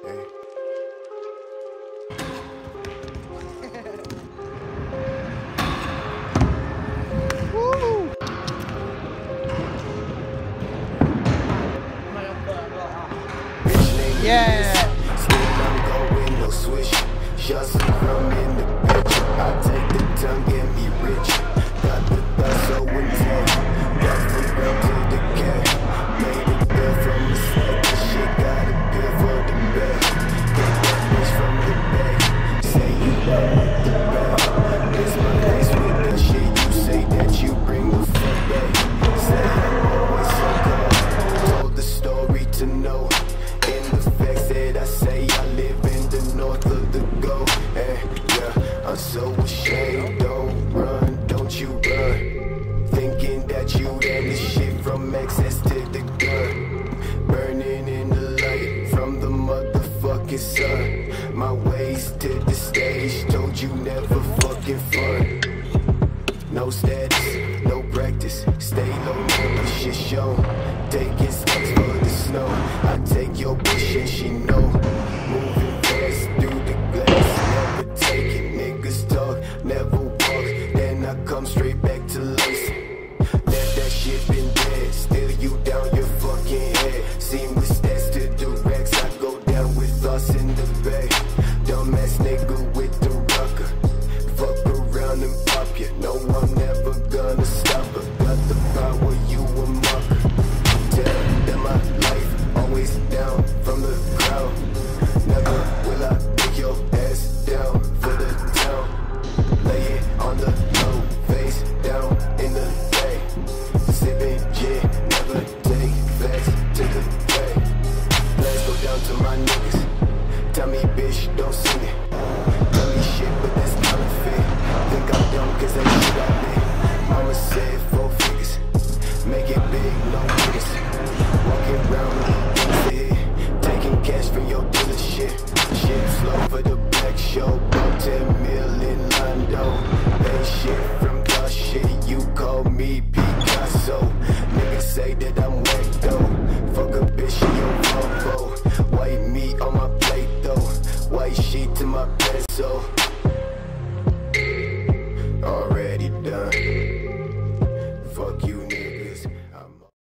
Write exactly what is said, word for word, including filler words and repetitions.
Hey. Woo! Yeah! Still I'm going, no switch. Shots from in the bitch. I take the tongue, get me rich. Got the thought so intent. Got from ground to the cat. Made it there from the set. This shit got a bill for the best. Get that bitch from the back. Say you love with the back. Miss my face with that shit. You say that you bring the fuck back. Say I'm always so cold. Told the story to know. In the facts that I say, I live in the north of the go. And yeah, I'm so ashamed. Don't run, don't you run. Thinking that you ran the shit from excess to the gun. Burning in the light from the motherfucking sun. My ways to the stage, told you never fucking fun. No status, no practice, stay low, never shit shown. Taking steps for the snow. I take your bitch and she know. Moving fast through the glass, never take it. Niggas talk, never walk. Then I come straight back to life. Left that shit been dead, still you down your fucking head. Seen with stats to the racks, I go down with thoughts in the bag. Dumbass nigga with the rocker. Fuck around and pop ya. No, I'm never gonna stop her. Got the power, you a mucker. Tell them my life always down from the ground. Never will I pick your ass down for the town. Lay it on the low, face down in the day. Sipping gin, never take facts to the day. Let's go down to my niggas. Tell me bitch, don't sing it. Tell me shit, but that's counterfeit. Think I'm dumb cause that shit I did. Mama said four figures. Make it big, no niggas. Walking around with things taking cash from your dealership. Shit slow for the black show. About ten million Lando. Pay shit from